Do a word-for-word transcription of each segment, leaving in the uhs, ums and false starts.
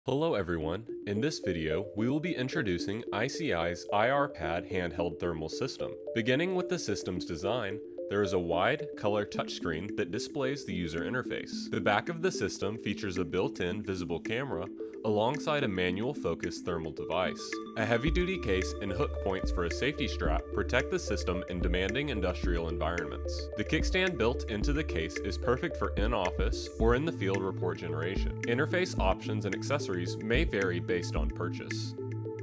Hello everyone, in this video we will be introducing I C I's I R Pad handheld thermal system. Beginning with the system's design, there is a wide, color touchscreen that displays the user interface. The back of the system features a built-in visible camera alongside a manual focus thermal device. A heavy-duty case and hook points for a safety strap protect the system in demanding industrial environments. The kickstand built into the case is perfect for in-office or in the field report generation. Interface options and accessories may vary based on purchase.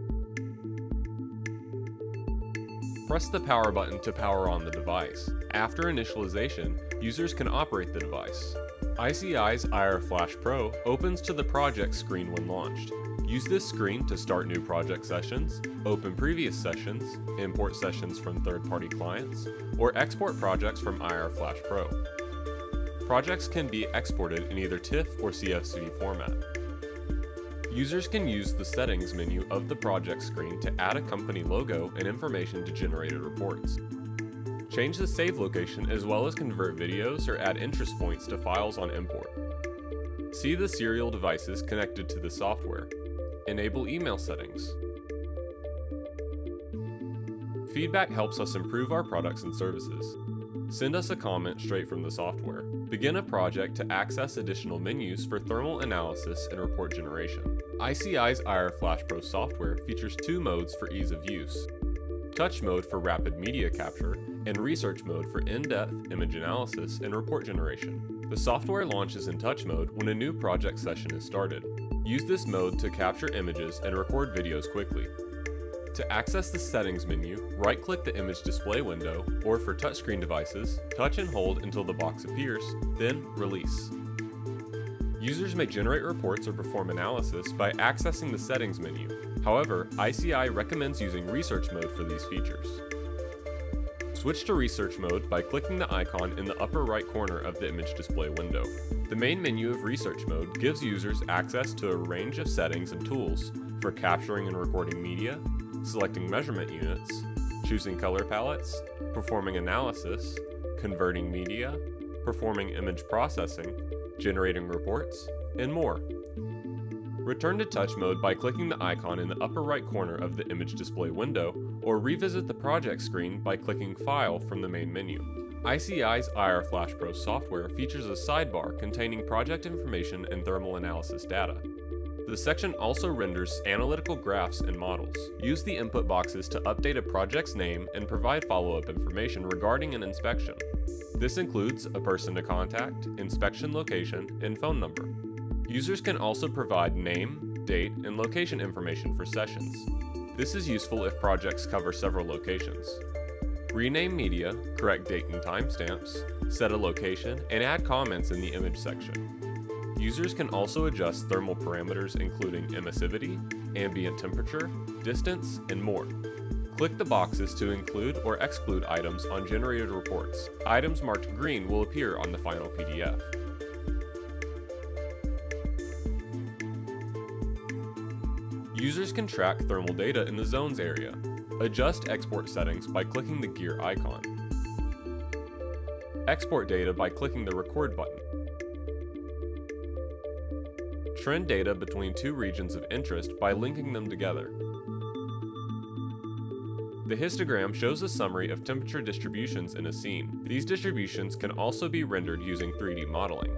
Press the power button to power on the device. After initialization, users can operate the device. I C I's I R Flash Pro opens to the project screen when launched. Use this screen to start new project sessions, open previous sessions, import sessions from third-party clients, or export projects from I R Flash Pro. Projects can be exported in either TIFF or C S V format. Users can use the settings menu of the project screen to add a company logo and information to generated reports. Change the save location as well as convert videos or add interest points to files on import. See the serial devices connected to the software. Enable email settings. Feedback helps us improve our products and services. Send us a comment straight from the software. Begin a project to access additional menus for thermal analysis and report generation. I C I's I R Flash Pro software features two modes for ease of use: touch mode for rapid media capture, and research mode for in-depth image analysis and report generation. The software launches in touch mode when a new project session is started. Use this mode to capture images and record videos quickly. To access the settings menu, right-click the image display window, or for touchscreen devices, touch and hold until the box appears, then release. Users may generate reports or perform analysis by accessing the settings menu. However, I C I recommends using research mode for these features. Switch to research mode by clicking the icon in the upper right corner of the image display window. The main menu of research mode gives users access to a range of settings and tools for capturing and recording media, selecting measurement units, choosing color palettes, performing analysis, converting media, performing image processing, generating reports, and more. Return to touch mode by clicking the icon in the upper right corner of the image display window, or revisit the project screen by clicking File from the main menu. I C I's I R Flash Pro software features a sidebar containing project information and thermal analysis data. The section also renders analytical graphs and models. Use the input boxes to update a project's name and provide follow-up information regarding an inspection. This includes a person to contact, inspection location, and phone number. Users can also provide name, date, and location information for sessions. This is useful if projects cover several locations. Rename media, correct date and timestamps, set a location, and add comments in the image section. Users can also adjust thermal parameters including emissivity, ambient temperature, distance, and more. Click the boxes to include or exclude items on generated reports. Items marked green will appear on the final P D F. Users can track thermal data in the zones area. Adjust export settings by clicking the gear icon. Export data by clicking the record button. Trend data between two regions of interest by linking them together. The histogram shows a summary of temperature distributions in a scene. These distributions can also be rendered using three D modeling.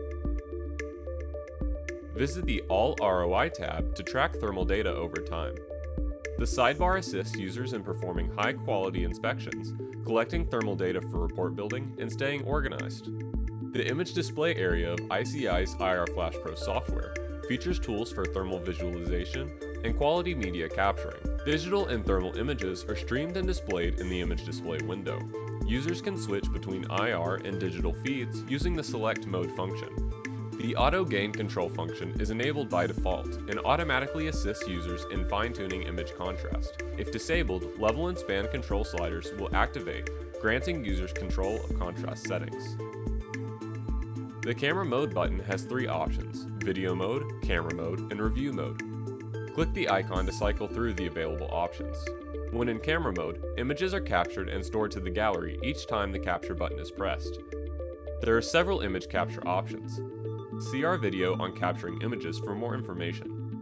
Visit the All R O I tab to track thermal data over time. The sidebar assists users in performing high-quality inspections, collecting thermal data for report building, and staying organized. The image display area of I C I's I R Flash Pro software features tools for thermal visualization and quality media capturing. Digital and thermal images are streamed and displayed in the image display window. Users can switch between I R and digital feeds using the select mode function. The auto gain control function is enabled by default and automatically assists users in fine-tuning image contrast. If disabled, level and span control sliders will activate, granting users control of contrast settings. The camera mode button has three options: video mode, camera mode, and review mode. Click the icon to cycle through the available options. When in camera mode, images are captured and stored to the gallery each time the capture button is pressed. There are several image capture options. See our video on capturing images for more information.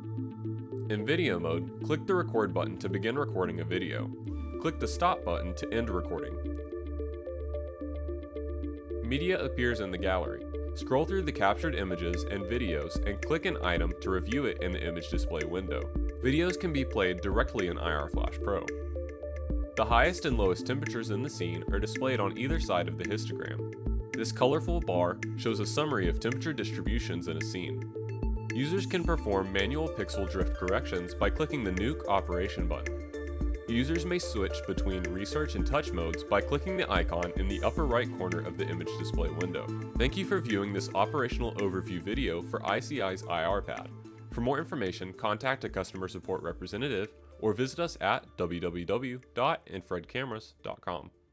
In video mode, click the record button to begin recording a video. Click the stop button to end recording. Media appears in the gallery. Scroll through the captured images and videos and click an item to review it in the image display window. Videos can be played directly in I R Flash Pro. The highest and lowest temperatures in the scene are displayed on either side of the histogram. This colorful bar shows a summary of temperature distributions in a scene. Users can perform manual pixel drift corrections by clicking the Nuke Operation button. Users may switch between research and touch modes by clicking the icon in the upper right corner of the image display window. Thank you for viewing this operational overview video for I C I's I R Pad. For more information, contact a customer support representative or visit us at w w w dot infrared cameras dot com.